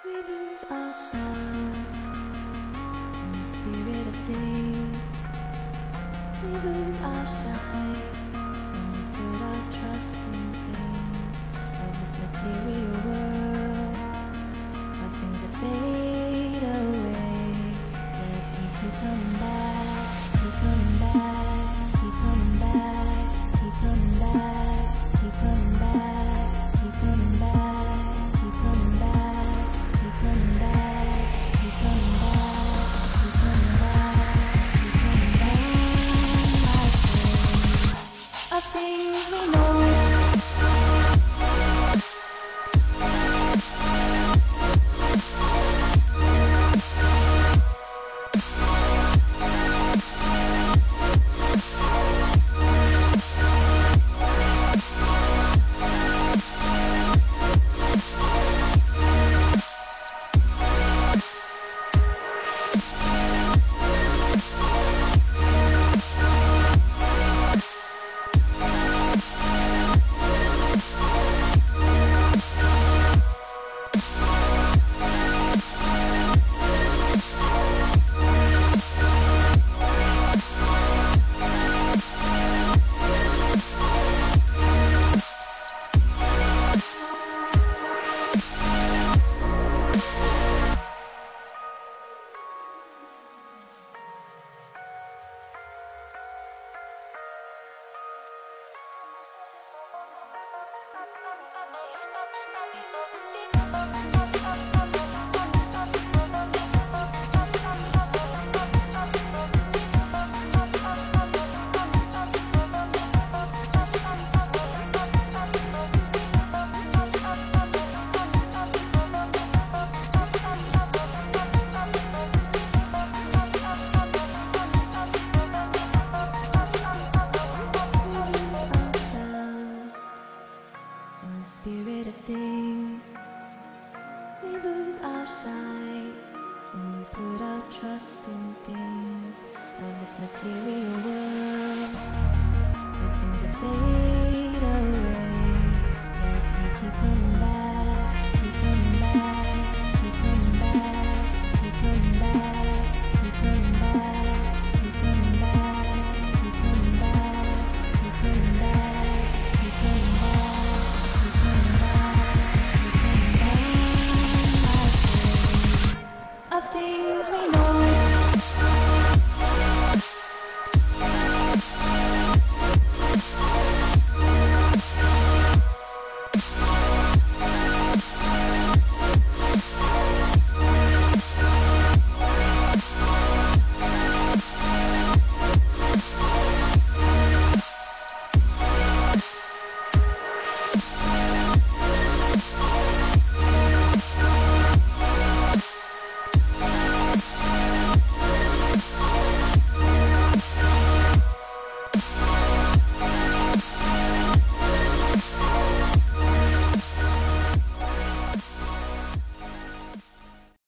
We lose ourselves in the spirit of things. We lose our sight when we put our trust in things of this material world, of things that fade away. Let me keep coming back, keep coming back, keep coming back, keep coming back, keep coming back, keep coming back, keep coming back. Keep coming back, keep coming back, keep coming back, keep coming back. Of things we know. Spirit of things, we lose our sight when we put our trust in things of this material world, the things that fade away.